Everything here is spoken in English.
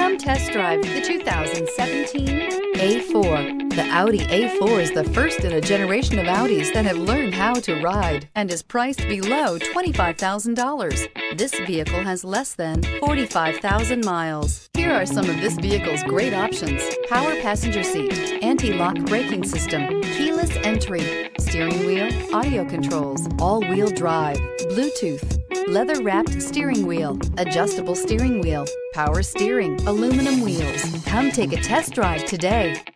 Come test drive the 2017 A4. The Audi A4 is the first in a generation of Audis that have learned how to ride and is priced below $25,000. This vehicle has less than 45,000 miles. Here are some of this vehicle's great options: power passenger seat, anti-lock braking system, keyless entry, steering wheel audio controls, all-wheel drive, Bluetooth, leather-wrapped steering wheel, adjustable steering wheel, power steering, aluminum wheels. Come take a test drive today.